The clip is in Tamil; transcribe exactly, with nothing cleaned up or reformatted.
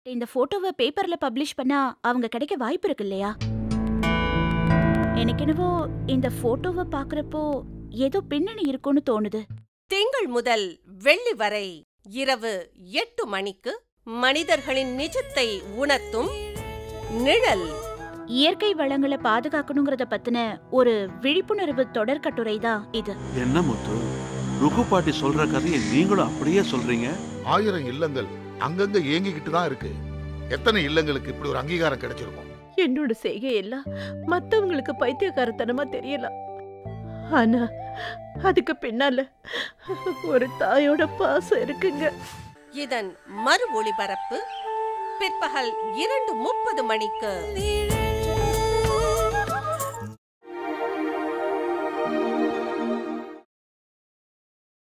இந்த போட்டோவை பேப்பர்ல பப்ளிஷ் பண்ணா அவங்க கிடைக்க வாய்ப்பு இருக்கு இல்லையா? எனக்கு என்னவோ இந்த போட்டோவை பாக்குறப்போ ஏதோ பின்னணி இருக்கும்னு தோணுது. திங்கள் முதல் வெள்ளி வரை இரவு எட்டு மணிக்கு மனிதர்களின் நிஜத்தை உணர்த்தும் நிழல். இயற்கை வளங்களை பாதுகாக்கணுங்கிறத பத்தின ஒரு விழிப்புணர்வு தொடர் கட்டுரை தான் இது. என்ன முத்து, ருக்கு பாட்டி சொல்ற கதையை நீங்களும் அப்படியே சொல்றீங்க? ஆயிரம் இல்லங்கள் அங்கங்க ஏங்கிக்கிட்டு தான் இருக்கு. எத்தனை இல்லங்களுக்கு இப்படி ஒரு அங்கீகாரம் கிடைச்சிருக்கும்? என்னோட செய்கை எல்லாம் மத்தவங்களுக்கு பைத்தியக்காரத்தனமா தெரியல. ஆனா அதுக்கு பின்னால ஒரு தாயோட பாசம் இருக்குங்க. இதன் மறு ஒளிபரப்பு பிற்பகல் இரண்டு முப்பது மணிக்கு.